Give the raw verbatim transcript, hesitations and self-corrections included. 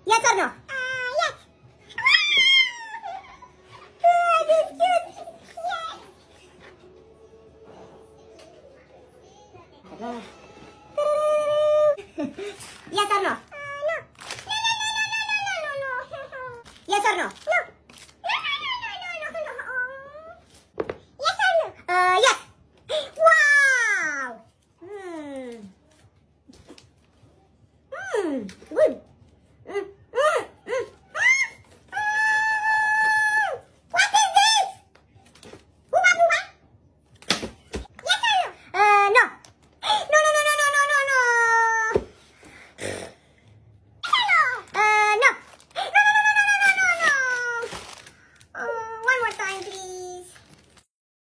Yes or no? Uh, yes. Oh, that's cute. Yes. Yes or no? Uh, no. No, no, no, no, no, no, no, no, no. Yes or no? No. No, no, no, no, no, no, no. Yes or no? Uh, yes. Wow. Hmm. Hmm. Good.